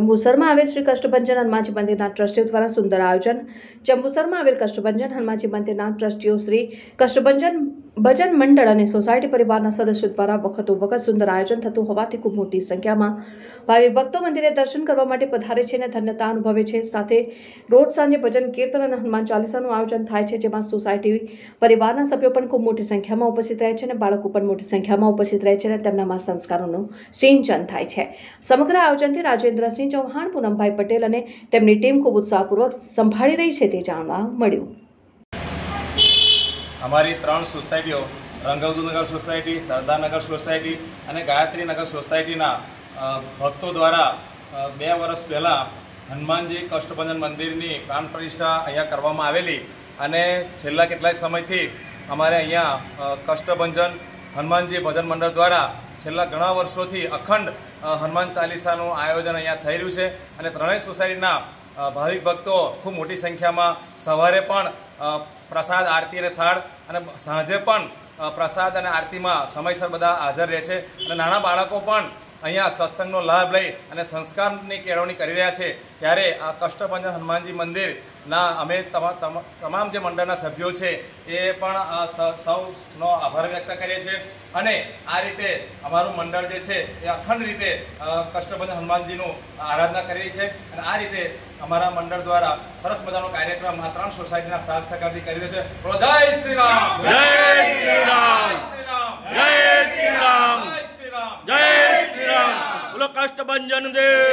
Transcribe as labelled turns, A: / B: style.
A: જંબુસરમાં આવેલ શ્રી કષ્ટભંજન હનુમાનજી મંદિરના ટ્રસ્ટીઓ દ્વારા સુંદર આયોજન। જંબુસરમાં આવેલ કષ્ટભંજન હનુમાનજી મંદિરના ટ્રસ્ટીઓ શ્રી કષ્ટભંજન ભજન મંડળ અને સોસાયટી પરિવારના સદસ્યો દ્વારા વખત સુંદર આયોજન થતું હોવાથી ખૂબ મોટી સંખ્યામાં ભાવિક ભક્તો મંદિરે દર્શન કરવા માટે પધારે છે અને ધન્યતા અનુભવે છે। સાથે રોજ સાંજે ભજન કીર્તન અને હનુમાન ચાલીસાનું આયોજન થાય છે, જેમાં સોસાયટી પરિવારના સભ્યો પણ ખૂબ મોટી સંખ્યામાં ઉપસ્થિત રહે છે અને બાળકો પણ મોટી સંખ્યામાં ઉપસ્થિત રહે છે અને તેમનામાં સંસ્કારોનું સિંચન થાય છે। સમગ્ર આયોજનથી રાજેન્દ્રસિંહ ચૌહાણ, પૂનમભાઈ પટેલ અને તેમની ટીમ ખૂબ ઉત્સાહપૂર્વક સંભાળી રહી છે તે જાણવા મળ્યું।
B: અમારી 3 સોસાયટીઓ રંગવદુનગર સોસાયટી, સરદારનગર સોસાયટી અને ગાયત્રીનગર સોસાયટીના ભક્તો દ્વારા 2 વર્ષ પહેલાં હનુમાનજી કષ્ટભંજન મંદિરની પ્રાણ પ્રતિષ્ઠા અહીંયા કરવામાં આવેલી અને છેલ્લા કેટલાય સમયથી અમારે અહીંયા કષ્ટભંજન હનુમાનજી ભજન મંડળ દ્વારા છેલ્લા ઘણા વર્ષોથી અખંડ હનુમાન ચાલીસાનું આયોજન અહીંયા થઈ રહ્યું છે અને 3 સોસાયટીના ભાવિક ભક્તો ખૂબ મોટી સંખ્યામાં સવારે પણ પ્રસાદ, આરતી અને થાળ અને સાંજે પણ પ્રસાદ અને આરતીમાં સમયસર બધા હાજર રહે છે અને નાના બાળકો પણ અહીંયા સત્સંગનો લાભ લઈ અને સંસ્કારની કેળવણી કરી રહ્યા છે। ત્યારે આ કષ્ટભંજન હનુમાનજી મંદિરના અમે તમામ જે મંડળના સભ્યો છે એ પણ સૌનો આભાર વ્યક્ત કરીએ છીએ અને આ રીતે અમારું મંડળ જે છે એ અખંડ રીતે કષ્ટભંજન હનુમાનજીનું આરાધના કરીએ છીએ અને આ રીતે અમારા મંડળ દ્વારા સરસ મજાનો કાર્યક્રમ આ 3 સોસાયટીના સાથ સહકારથી કરી રહ્યો છે। જય શ્રી રામ, જય શ્રી રામ, જય શ્રી રામ, જય શ્રી રામ, જય શ્રી રામ, બોલો કષ્ટભંજન દેવ।